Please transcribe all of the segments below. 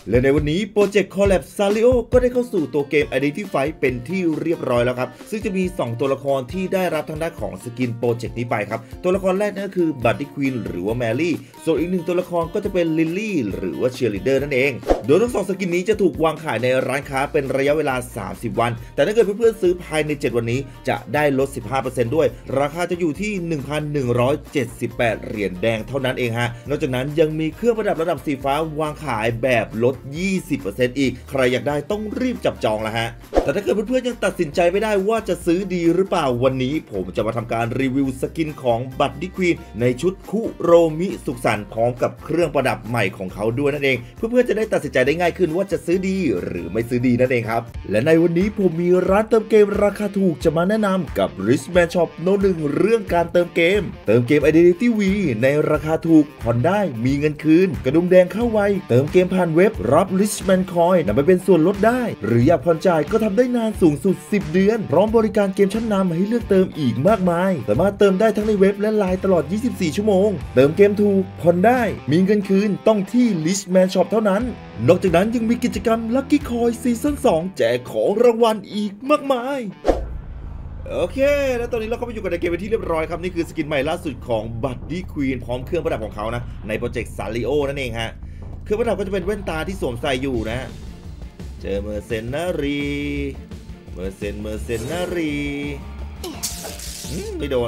และในวันนี้โปรเจกต์คอลแลบซาริโอก็ได้เข้าสู่ตัวเกม Identity Fight เป็นที่เรียบร้อยแล้วครับซึ่งจะมี 2 ตัวละครที่ได้รับทางด้านของสกินโปรเจกต์นี้ไปครับตัวละครแรกนั่นก็คือบัตตี้ควีนหรือว่าแมรี่ส่วนอีก1ตัวละครก็จะเป็นลิลลี่หรือว่าเชียร์ลีดเดอร์นั่นเองโดยทั้ง2สกินนี้จะถูกวางขายในร้านค้าเป็นระยะเวลา30วันแต่ถ้าเกิดเพื่อนๆซื้อภายใน7วันนี้จะได้ลด 15% ด้วยราคาจะอยู่ที่ 1,178 เหรียญแดงเท่านั้นเองฮะนอกจากนั้นยังมีเครื่องประดับระดับสีฟ้าวางขายแบบลด 20% อีกใครอยากได้ต้องรีบจับจองแล้วฮะแต่ถ้าเกิดเพื่อนๆยังตัดสินใจไม่ได้ว่าจะซื้อดีหรือเปล่าวันนี้ผมจะมาทำการรีวิวสกินของบัตตี้ควีนในชุดคุโรมิสุขสันต์พร้อมกับเครื่องประดับใหม่ของเขาด้วยนั่นเองเพื่อนๆจะได้ตัดสินใจได้ง่ายขึ้นว่าจะซื้อดีหรือไม่ซื้อดีนั่นเองครับและในวันนี้ผมมีร้านเติมเกมราคาถูกจะมาแนะนำกับ Richman Shop โน้ต 1เรื่องการเติมเกมIdentity V ในราคาถูกผ่อนได้มีเงินคืนกระดุมแดงเข้าไวเติมเกมผ่านเว็บรับ Richman Coin นำไปเป็นส่วนลดได้หรืออยากผ่อนจ่ายก็ทำได้นานสูงสุด10เดือนพร้อมบริการเกมชั้นนำให้เลือกเติมอีกมากมายสามารถเติมได้ทั้งในเว็บและไลน์ตลอด24ชั่วโมงเติมเกมถูกผ่อนได้มีเงินคืนต้องที่ Richman Shop เท่านั้นนอกจากนั้นยังมีกิจกรรม Lucky Coin ซีซั่น 2แจกของรางวัลอีกมากมายโอเคแล้วตอนนี้เราก็มาอยู่กันในเกมเป็นที่เรียบร้อยครับนี่คือสกินใหม่ล่าสุดของบัตตี้ควีนพร้อมเครื่องประดับของเขานะในโปรเจกต์ซาริโอนั่นเองฮะเครื่องประดับก็จะเป็นแว่นตาที่สวมใส่อยู่นะเจอเมอร์เซนารีไม่โดน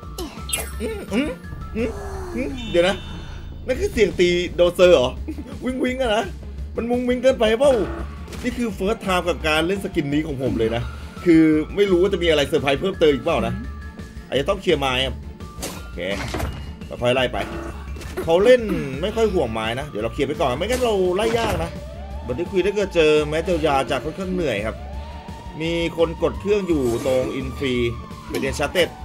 เดี๋ยวนะนั่นคือเสียงตีโดเซอร์เหรอวิงอะนะมันมุงวิงเกินไปเปล่านี่คือเฟิร์สไทม์กับการเล่นสกินนี้ของผมเลยนะคือไม่รู้ว่าจะมีอะไรเซอร์ไพรส์เพิ่มเติมอีกเปล่านะอาจจะต้องเคลียร์ไม้ครับโอเคเราค่อยไล่ไปเขาเล่นไม่ค่อยห่วงไม้นะเดี๋ยวเราเคลียร์ไปก่อนไม่งั้นเราไล่ยากนะบันทึกคุยถ้าเกิดเจอแม้เจ้ายาจากค่อนข้างเหนื่อยครับมีคนกดเครื่องอยู่ตรงอินฟรีเป็นเดนชาเต็ด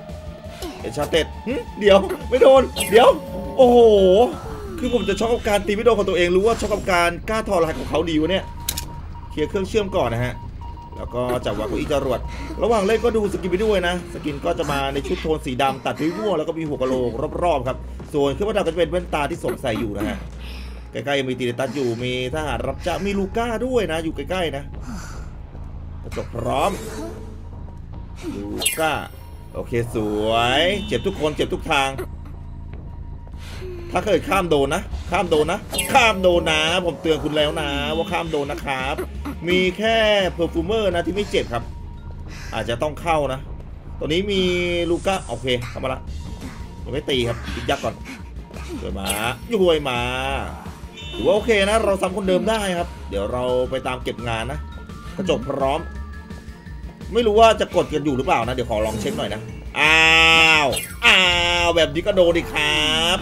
เดี๋ยวไม่โดนเดี๋ยวโอ้โหคือผมจะช็อกกับการตีไม่โดนของตัวเองรู้ว่าช็อกกับการกล้าทอลายของเขาดีวะเนี่ยเคลียร์เครื่องเชื่อมก่อนนะฮะแล้วก็จับวางเก้าอี้จรวดระหว่างเล่นก็ดูสกินไปด้วยนะสกินก็จะมาในชุดโทนสีดำตัดด้วยม่วงแล้วก็มีหัวกะโหลกรอบๆครับส่วนเครื่องประดับก็จะเป็นแว่นตาที่สวมใส่อยู่นะฮะใกล้ๆมีตีเนตัสอยู่มีทหารรับจ้างมีลูก้าด้วยนะอยู่ใกล้ๆนะกระจกพร้อมลูก้าโอเคสวยเจ็บทุกคนเจ็บทุกทางถ้าเกิดข้ามโดนนะผมเตือนคุณแล้วนะว่าข้ามโดนนะครับมีแค่เพอร์ฟูเมอร์นะที่ไม่เจ็บครับอาจจะต้องเข้านะตัวนี้มีลูก้าโอเคเข้ามาละยังไม่ตีครับยิงยักษ์ก่อนช่วยมาถือว่าโอเคนะเราซ้ำคนเดิมได้ครับเดี๋ยวเราไปตามเก็บงานนะกระจกพร้อมไม่รู้ว่าจะกดกันอยู่หรือเปล่านะเดี๋ยวขอลองเช็คหน่อยนะอ้าวแบบนี้ก็โดนดิครับ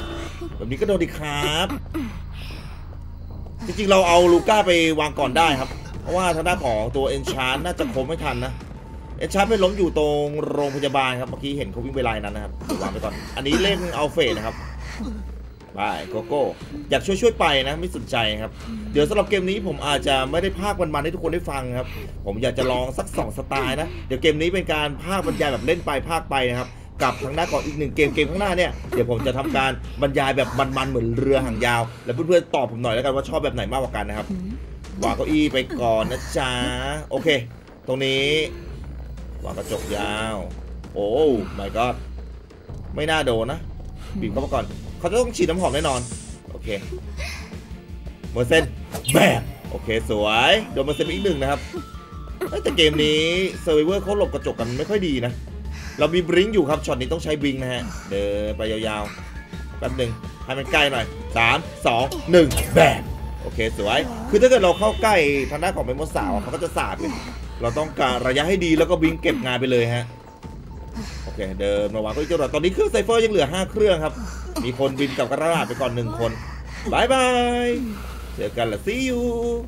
จริงๆเราเอาลูก้าไปวางก่อนได้ครับเพราะว่าทางด้านของตัวเอนชานน่าจะคมไม่ทันนะเอนชานไปล้มอยู่ตรงโรงพยาบาลครับเมื่อกี้เห็นเขาวิ่งไปไลน์นั้นนะครับวางไปก่อนอันนี้เล่นเอาเฟสนะครับไปโกโก้อยากช่วยไปนะไม่สนใจครับเดี๋ยวสำหรับเกมนี้ผมอาจจะไม่ได้พากย์มันให้ทุกคนได้ฟังครับผมอยากจะลองสัก2สไตล์นะเดี๋ยวเกมนี้เป็นการพากย์บรรยายแบบเล่นไปพากย์ไปนะครับกับทางด้านก่อนอีก1เกมข้างหน้าเนี่ยเดี๋ยวผมจะทำการบรรยายแบบมันๆเหมือนเรือหางยาวแล้วเพื่อนๆตอบผมหน่อยแล้วกันว่าชอบแบบไหนมากกว่ากันนะครับวางเก้าอี้ไปก่อนนะจ๊ะโอเคตรงนี้วางกระจกยาวโอ้ my god ไม่น่าโดนนะบีบเข้ามาก่อนเขาจะต้องฉีดน้ำหอมแน่นอนโอเคเมอร์เซนแบบโอเคสวยโดนเมอร์เซนไปอีก1นะครับแต่เกมนี้เซอร์ไวเวอร์เขาหลบกระจกกันไม่ค่อยดีนะเรามีบลิงอยู่ครับช็อตนี้ต้องใช้บลิงนะฮะเดินไปยาวๆแป๊บหนึ่งให้มันใกล้หน่อย3 2 1แบบโอเคสวยคือถ้าเกิดเราเข้าใกล้ทางด้านของเมมโมสาวเขาก็จะสาดเลยเราต้องการระยะให้ดีแล้วก็บลิงเก็บงานไปเลยฮะโอเคเดินมาวางก็จรวดตอนนี้เครื่องไซเฟอร์ยังเหลือ5เครื่องครับมีคนบินกับกระดาษไปก่อน1คนบายบายเจอกันละซียู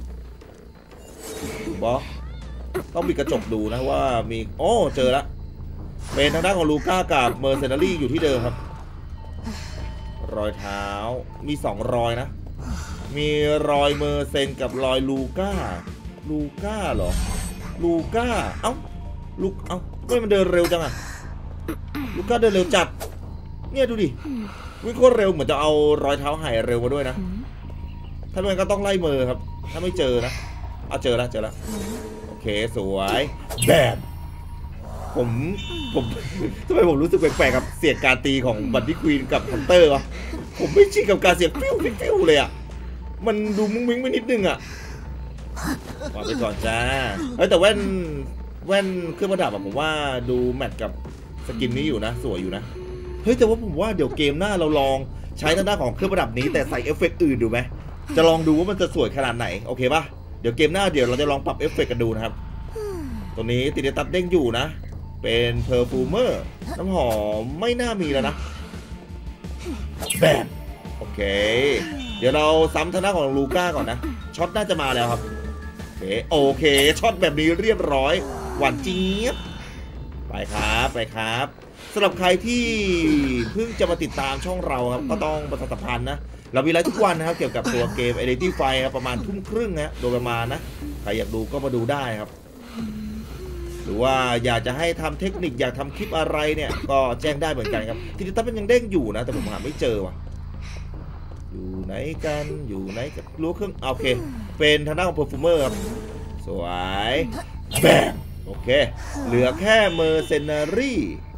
บอสต้องปิดกระจกดูนะว่ามีโอ้เจอแล้วเป็นทางด้านของลูก้ากับเมอร์เซนารี่อยู่ที่เดิมครับรอยเท้ามี2รอยนะมีรอยเมอร์เซนกับรอยลูก้าเหรอลูก้าเอ้าไม่มันเดินเร็วจังอะลูก้าเดินเร็วจัดเนี่ยดูดิวิ่งโคตรเร็วเหมือนจะเอารอยเท้าหายเร็วมาด้วยนะถ้าไม่งั้นก็ต้องไล่เมอร์ครับถ้าไม่เจอนะเอาเจอแล้วโอเคสวยแบบผมทำไมผมรู้สึกแปลกๆกับเสียงการตีของบัตตี้ควีนกับฮันเตอร์วะผมไม่ชินกับการเสียงฟิวเลยอ่ะมันดูมุ้งมิ้งไปนิดนึงอ่ะวางไปก่อนจ้าแต่แว่นเครื่องประดับผมว่าดูแมทกับสกินนี้อยู่นะสวยอยู่นะเฮ้ยแต่ว่าผมว่าเดี๋ยวเกมหน้าเราลองใช้ทางด้านของเครื่องประดับนี้แต่ใส่เอฟเฟกต์อื่นดูไหมจะลองดูว่ามันจะสวยขนาดไหนโอเคป่ะเดี๋ยวเกมหน้าเดี๋ยวเราจะลองปรับเอฟเฟกต์กันดูนะครับตัวนี้ติดตัดเด้งอยู่นะเป็นเพอร์ฟูเมอร์น้ำหอมไม่น่ามีแล้วนะแบบโอเคเดี๋ยวเราซ้ำทางด้านของลูก้าก่อนนะช็อตน่าจะมาแล้วครับโอเคช็อตแบบนี้เรียบร้อยหวานเจี๊ยบไปครับสำหรับใครที่เพิ่งจะมาติดตามช่องเราครับก็ต้องประชาสัมพันธ์นะเรามีไลฟ์ทุกวันนะครับเกี่ยวกับตัวเกม Identify ครับประมาณทุ่มครึ่งนะโดยประมาณนะใครอยากดูก็มาดูได้ครับหรือว่าอยากจะให้ทำเทคนิคอยากทำคลิปอะไรเนี่ยก็แจ้งได้เหมือนกันครับทีนี้ตั้งมันยังเด้งอยู่นะแต่ผมหาไม่เจอว่ะอยู่ไหนกันรู้เครื่องโอเคเป็นทางด้านของ Perfumer ครับสวยแบบโอเคเหลือแค่เมอร์เซนารี่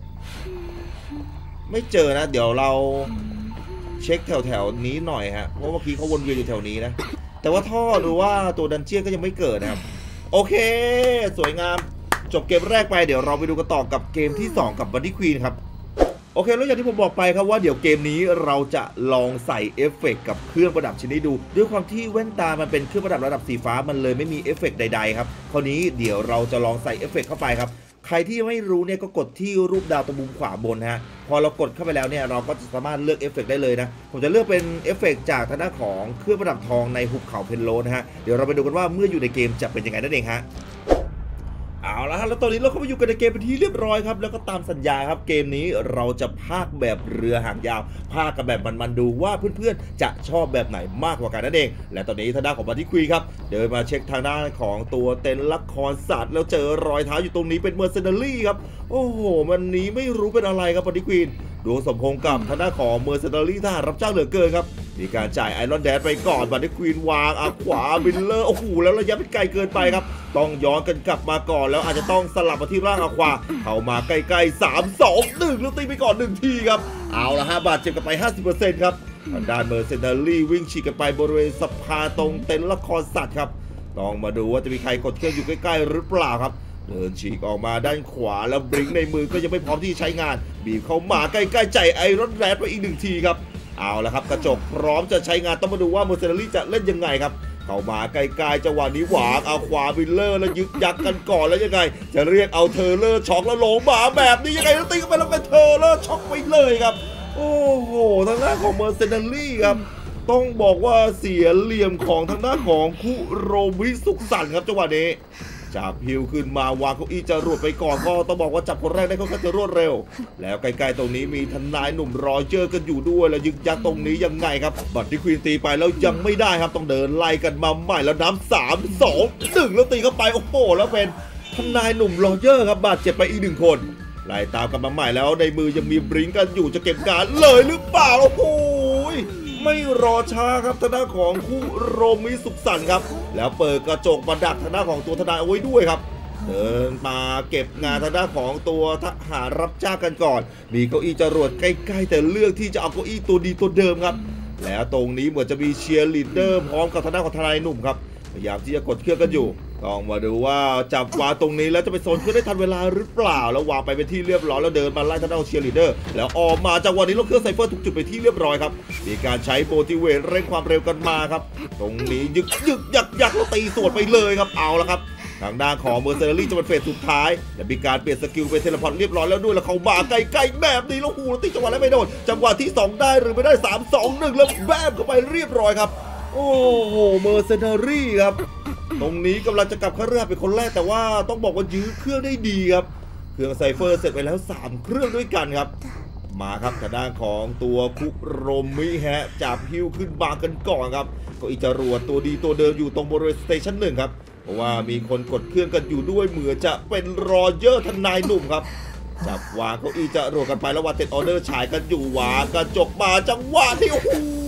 ไม่เจอนะเดี๋ยวเราเช็คแถวนี้หน่อยฮะเพราะเมื่อกี้เขาวนเวียนอยู่แถวนี้นะแต่ว่าท่อดูว่าตัวดันเจียนก็ยังไม่เกิดนะครับโอเคสวยงามจบเกมแรกไปเดี๋ยวเราไปดูกันต่อกับเกมที่2กับบัดดี้ควีนครับโอเคแล้วอย่างที่ผมบอกไปครับว่าเดี๋ยวเกมนี้เราจะลองใส่เอฟเฟกต์กับเครื่องประดับชิ้นนี้ดูด้วยความที่แว่นตามันเป็นเครื่องประดับระดับสีฟ้ามันเลยไม่มีเอฟเฟกต์ใดๆครับคราวนี้เดี๋ยวเราจะลองใส่เอฟเฟกต์เข้าไปครับใครที่ไม่รู้เนี่ยก็กดที่รูปดาวตรงมุมขวาบนฮะพอเรากดเข้าไปแล้วเนี่ยเราก็จะสามารถเลือกเอฟเฟกต์ได้เลยนะผมจะเลือกเป็นเอฟเฟกต์จากทางด้านของเครื่องประดับทองในหุบเขาเพนโลนะฮะเดี๋ยวเราไปดูกันว่าเมื่ออยู่ในเกมจะเป็นยังไงนั่นเองฮะเอาละฮะแล้วตอนนี้เราเข้ามาอยู่กันในเกมเป็นที่เรียบร้อยครับแล้วก็ตามสัญญาครับเกมนี้เราจะพากแบบเรือหางยาวพากกันแบบมันดูว่าเพื่อนๆจะชอบแบบไหนมากกว่ากันนั่นเองและตอนนี้ทางด้านของบัดดี้ควีนครับเดินมาเช็คทางด้านของตัวเต็นท์ละครสัตว์แล้วเจอรอยเท้าอยู่ตรงนี้เป็นเมอร์เซนารี่ครับโอ้โหวันนี้ไม่รู้เป็นอะไรครับบัดดี้ควีนดวงสมพงษ์กับทางด้านของเมอร์เซนารี่ทหารรับจ้างเหลือเกินครับมีการจ่ายไอรอนแดดไปก่อนบัดดี้ควีนวางขวาบิลเลอร์โอ้โหแล้วระยะเป็นไกลเกินไปครับต้องย้อนกันกลับมาก่อนแล้วอาจจะต้องสลับมาที่ร่างขวาเข้ามาใกล้ๆ3-2-1แล้วตีไปก่อน1ทีครับเอาละฮะบาดเจ็บกันไป 50% ครับทางด้านเมอร์เซนารี่วิ่งฉีกกันไปบริเวณสะพานตรงเต็นท์ละครสัตว์ครับต้องมาดูว่าจะมีใครกดเครื่องอยู่ใกล้ๆหรือเปล่าครับเดินฉีกออกมาด้านขวาแล้วบลิงในมือก็ยังไม่พร้อมที่ใช้งานบีบเข้ามาใกล้ๆใจไอรอนแรดไปอีก1ทีครับเอาละครับกระจกพร้อมจะใช้งานต้องมาดูว่าเมอร์เซนารี่จะเล่นยังไงครับเข้ามาใกล้ๆจังหวะนี้หวางเอาขวาบิลเลอร์แล้วยึกยักกันก่อนแล้วยังไงจะเรียกเอาเทอร์เลอร์ช็อกแล้วลงมาแบบนี้ยังไงแล้วตีกันไปแล้วเป็นเทอร์เลอร์ช็อกไปเลยครับโอ้โหทางด้านของเมอร์เซนารี่ครับต้องบอกว่าเสียเหลี่ยมของทางด้านของคุโรมิสุขสันต์ครับจังหวะนี้จับฮิวขึ้นมาวางเก้าอี้จรวดไปก่อนก็ต้องบอกว่าจับคนแรกได้ค่อนข้างจะรวดเร็วแล้วใกล้ๆตรงนี้มีทนายหนุ่มรอยเจอกันอยู่ด้วยแล้วยึกยักตรงนี้ยังไงครับบัดดี้ควีนตีไปแล้วยังไม่ได้ครับต้องเดินไล่กันมาใหม่แล้วน้ำ3-2-1แล้วตีเข้าไปโอ้โหแล้วเป็นทนายหนุ่มรอยเจอครับบาดเจ็บไปอีก1คนไล่ตามกันมาใหม่แล้วในมือยังมีบลิงกันอยู่จะเก็บการเลยหรือเปล่าโอ้โหไม่รอช้าครับทางด้านของคุโรมิสุขสันต์ครับแล้วเปิดกระจกมาดักทางด้านของตัวทนายเอาไว้ด้วยครับเดินมาเก็บงานทางด้านของตัวทหารรับจ้างกันก่อนมีเก้าอี้จรวดใกล้ๆแต่เลือกที่จะเอาเก้าอี้ตัวดีตัวเดิมครับแล้วตรงนี้เหมือนจะมีเชียร์ลีดเดอร์พร้อมกับทางด้านของทนายหนุ่มครับพยายามที่จะกดเครื่องกันอยู่ต้องมาดูว่าจับวางตรงนี้แล้วจะไปโซนเครื่องได้ทันเวลาหรือเปล่าแล้ววางไปเป็นที่เรียบร้อยแล้วเดินมาไล่ทางด้านของเชียร์ลีดเดอร์แล้วออกมาจังหวะนี้รถเครื่องไซเฟอร์ถูกจุดไปที่เรียบร้อยครับมีการใช้โมทิเวตเร่งความเร็วกันมาครับตรงนี้ยึกยักแล้วตีสวนไปเลยครับเอาละครับทางด้านของเมอร์เซนารี่จะเป็นเฟสสุดท้ายและมีการเปลี่ยนสกิลเป็นเทเลพอร์ตเรียบร้อยแล้วด้วยแล้วเขามาใกล้ๆแบบนี้แล้วหูตีจังหวะแล้วไม่โดนจังหวะที่2ได้หรือไม่ได้3-2-1แล้วแบมเข้าไปเรียบร้อยครับโอ้โหเมอร์เซนารี่ครับตรงนี้กำลังจะกลับเข้าเรือเป็นคนแรกแต่ว่าต้องบอกว่ายื้อเครื่องได้ดีครับเครื่องไซเฟอร์เสร็จไปแล้ว3เครื่องด้วยกันครับมาครับทางด้านของตัวคุโรมิฮะจับฮิวขึ้นบางกันก่อนครับก็อีจรวดตัวดีตัวเดิมอยู่ตรงบริเวณสเตชัน1ครับเพราะว่ามีคนกดเครื่องกันอยู่ด้วยเหมือนจะเป็นรอเยอร์ทนายหนุ่มครับจับวางเก้าอี้จรวดกันไปแล้ววางเต็ดออเดอร์ฉายกันอยู่วางกระจกมาจังหวะที่โอ้โห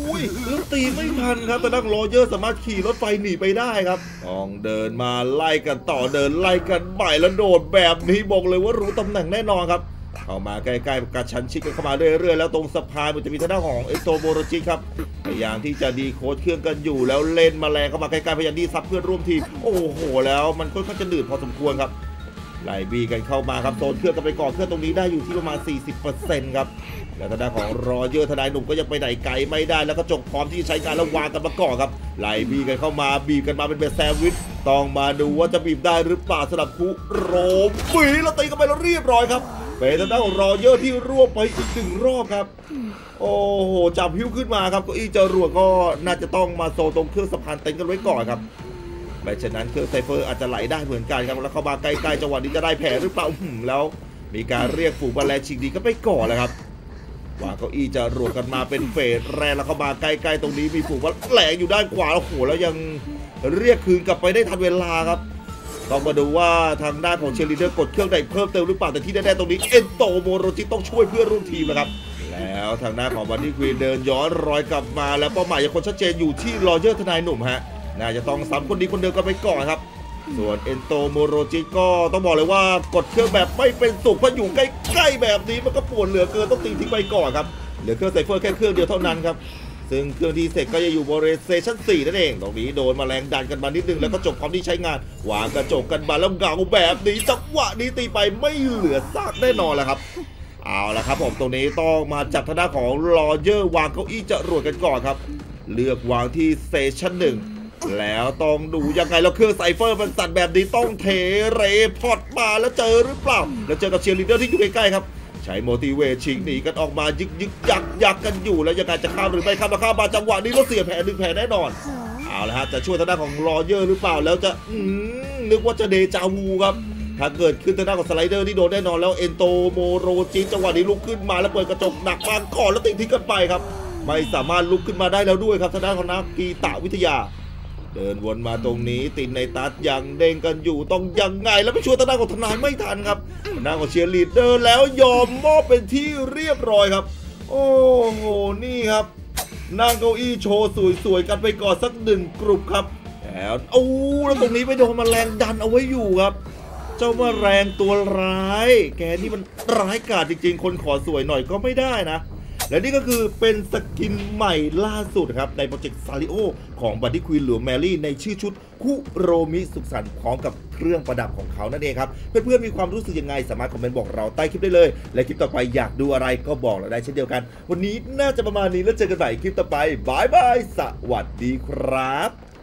ยแล้วตีไม่ทันครับแต่นักโรเจอร์สามารถขี่รถไฟหนีไปได้ครับต้องเดินมาไล่กันต่อเดินไล่กันใหม่แล้วโดดแบบนี้บอกเลยว่ารู้ตำแหน่งแน่นอนครับเข้ามาใกล้ๆกระชั้นชิดกันเข้ามาเรื่อยๆแล้วตรงสะพานมันจะมีทางด้านของเอโตโมโรจิครับพยายามที่จะดีโค้ดเครื่องกันอยู่แล้วเล่นแมลงเข้ามาใกล้ๆพยายามดีซับเพื่อนร่วมทีมโอ้โหแล้วมันค่อนข้างจะหนืดพอสมควรครับไล่บีกันเข้ามาครับโซนเครื่องกันไปก่อนเครื่องตรงนี้ได้อยู่ที่ประมาณ 40% ครับแล้วทางด้านของรอเยอร์ทนายหนุ่มก็ยังไปไหนไกลไม่ได้แล้วก็จกพร้อมที่ใช้การแล้ววางกันมาก่อนครับไล่บีกันเข้ามาบีบกันมาเป็นเบสแซนด์วิชต้องมาดูว่าจะบีบได้หรือเปล่าสำหรับคุโรมบีแล้วตีกันไปแล้วเรียบร้อยครับเป็นทางด้านของรอเยอร์ที่รวบไปอีก1รอบครับโอ้โหจับพิ้วขึ้นมาครับก็อีจรวดก็น่าจะต้องมาโซตรงเครื่องสะพานเต็นกันไว้ก่อนครับไม่เช่นนั้นเครื่องไซเฟอร์อาจจะไหลได้เหมือนกันครับแล้วเข้ามาใกล้ๆจังหวะนี้จะได้แผลหรือเปล่าแล้วมีการเรียกฝูงแมลงชิงดีก็ไปก่อนแล้วครับวางเก้าอี้จะรวดกันมาเป็นเฟสแรกแล้วเข้ามาใกล้ๆตรงนี้มีฝูงแมลงอยู่ด้านขวาแล้วโหแล้วยังเรียกคืนกลับไปได้ทันเวลาครับต้องมาดูว่าทางด้านของเชลิเดอร์กดเครื่องใดเพิ่มเติมหรือเปล่าแต่ที่แน่ๆตรงนี้เอนโตโมโรจิต้องช่วยเพื่อนร่วมทีมนะครับแล้วทางด้านของบันดี้ควีนเดินย้อนรอยกลับมาแล้วเป้าหมายยังคนชัดเจนอยู่ที่รอเจอร์ทนายหนุ่มฮะน่าจะต้องซ้ำคนดีคนเดิมกันไปก่อนครับส่วนเอนโตโมโรจิก็ต้องบอกเลยว่ากดเครื่องแบบไม่เป็นสุขเพราะอยู่ใกล้ๆแบบนี้มันก็ปวดเหลือเกินต้องตีทิ้งไปก่อนครับเหลือเครื่องไซเฟอร์แค่เครื่องเดียวเท่านั้นครับซึ่งเครื่องที่เสร็จก็จะอยู่บริเวณเซชั่น 4นั่นเองตรงนี้โดนแมลงดันกันมานิดนึงแล้วก็จบความที่ใช้งานวางกระจกกันมาแล้วเงาแบบนี้จังหวะนี้ตีไปไม่เหลือซากแน่นอนแล้วครับเอาละครับผมตรงนี้ต้องมาจับทางด้านของรอเยอร์วางเก้าอี้จรวดกันก่อนครับเลือกวางที่เซชั่น 1แล้วต้องดูยังไงแล้วเครื่องไซเฟอร์มันสั่นแบบนี้ต้องเทเรพอร์ตมาแล้วเจอหรือเปล่าแล้วเจอกับเชียร์ลีดเดอร์ที่อยู่ใกล้ๆครับใช้โมติเวชิงหนีกันออกมายึกยักกันอยู่แล้วยังไงจะข้ามหรือไม่ข้ามแล้วข้ามมาจังหวะนี้รถเสียแผล1แผลแน่นอนเอาละฮะจะช่วยทางด้านของรอเยอร์หรือเปล่าแล้วจะนึกว่าจะเดจาวูครับถ้าเกิดขึ้นทางด้านของสไลเดอร์ที่โดนแน่นอนแล้วเอนโตโมโรจิจังหวะนี้ลุกขึ้นมาแล้วเปิดกระจกหนักมาก่อนแล้วติดทิ้งกันไปครับไม่สามารถลุกขึ้นมาได้แล้วด้วยครับทางด้านของนักกีตาวิทยาเดินวนมาตรงนี้ตินในตัดยังเด้งกันอยู่ต้องยังไงแล้วไปช่วยทางด้านของทนายไม่ทันครับทางด้านของเชียร์ลีดเดอร์แล้วยอมมอบเป็นที่เรียบร้อยครับโอ้โหนี่ครับนั่งเก้าอี้โชว์สวยๆกันไปก่อนสัก1กลุ่มครับแล้วแล้วตรงนี้ไปโดนแมลงดันเอาไว้อยู่ครับเจ้าแมลงตัวร้ายแกนี่มันร้ายกาจจริงๆคนขอสวยหน่อยก็ไม่ได้นะและนี่ก็คือเป็นสกินใหม่ล่าสุดครับในโปรเจกต์ซาริโอของบัดดี้ควีนหรือแมรี่ในชื่อชุดคุโรมิสุขสันต์พร้อมกับเครื่องประดับของเขานั่นเองครับเพื่อนๆมีความรู้สึกยังไงสามารถคอมเมนต์บอกเราใต้คลิปได้เลยและคลิปต่อไปอยากดูอะไรก็บอกเราได้เช่นเดียวกันวันนี้น่าจะประมาณนี้แล้วเจอกันใหม่คลิปต่อไปบายบายสวัสดีครับ